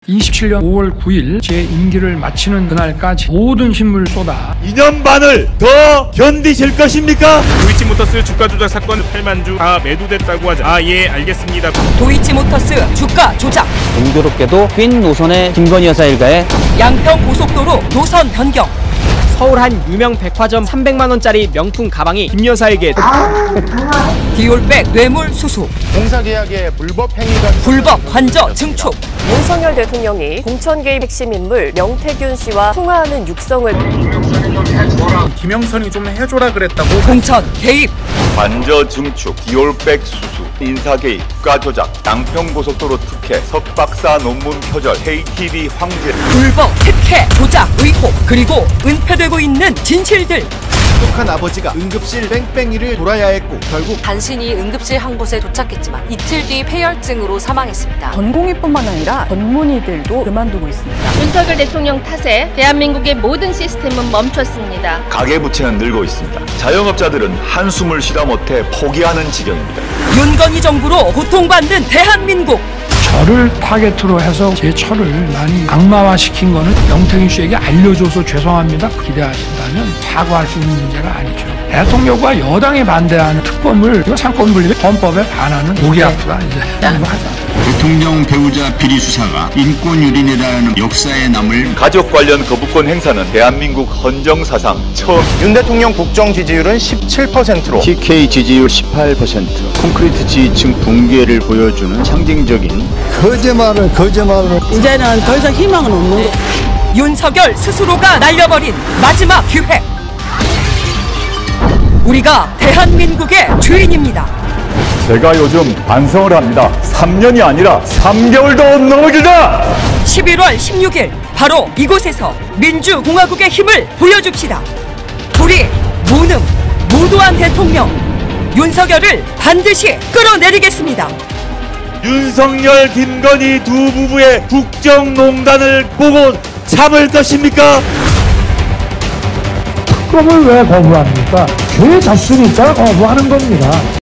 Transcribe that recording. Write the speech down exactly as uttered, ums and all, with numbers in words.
이십칠 년 오월 구일 제 임기를 마치는 그날까지 모든 힘을 쏟아 이 년 반을 더 견디실 것입니까? 도이치모터스 주가 조작 사건 팔만 주 다 매도됐다고 하자. 아, 예, 알겠습니다. 도이치모터스 주가 조작. 공교롭게도 빈 노선의 김건희 여사 일가에 양평 고속도로 노선 변경. 서울 한 유명 백화점 삼백만 원짜리 명품 가방이 김 여사에게 디올백 뇌물 수수. 공사계약의 불법 행위가 불법 관저 증축. 윤석열 대통령이 공천 개입 핵심 인물 명태균 씨와 통화하는 육성을 김영선이 좀 해줘라 그랬다고. 공천 개입. 관저 증축, 디올백 수수, 인사 개입, 주가 조작, 양평고속도로 특혜, 석박사 논문 표절, 케이티비 황제, 불법 특혜 조작 의혹, 그리고 은폐되고 있는 진실들. 똑똑한 아버지가 응급실 뺑뺑이를 돌아야 했고 결국 간신히 응급실 한 곳에 도착했지만 이틀 뒤 폐혈증으로 사망했습니다. 전공의뿐만 아니라 전문의들도 그만두고 있습니다. 윤석열 대통령 탓에 대한민국의 모든 시스템은 멈췄습니다. 가계부채는 늘고 있습니다. 자영업자들은 한숨을 쉬다 못해 포기하는 지경입니다. 윤건희 정부로 고통받는 대한민국. 저를 타겟으로 해서 제 처를 많이 악마화시킨 거는 명태균 씨에게 알려줘서 죄송합니다 기대하신다면 사과할 수 있는 문제가 아니죠. 대통령과 여당이 반대하는 특검을 이거 상권 분립의 헌법에 반하는 목이 아프다. 이제 하자. 대통령 배우자 비리 수사가 인권 유린이라는 역사에 남을 가족 관련 거부권 행사는 대한민국 헌정사상 처음. 윤 대통령 국정 지지율은 십칠 퍼센트로 티케이 지지율 십팔 퍼센트, 콘크리트 지지층 붕괴를 보여주는 상징적인 거짓말을 거짓말을 이제는 더 이상 희망은 없는 거. 윤석열 스스로가 날려버린 마지막 기회. 우리가 대한민국의 주인입니다. 제가 요즘 반성을 합니다. 삼 년이 아니라 삼 개월도 너무 길다! 십일월 십육일 바로 이곳에서 민주공화국의 힘을 보여줍시다. 우리 무능, 무도한 대통령 윤석열을 반드시 끌어내리겠습니다. 윤석열, 김건희 두 부부의 국정농단을 보고 참을 것입니까? 특검을 왜 거부합니까? 죄 졌으니까 거부하는 겁니다.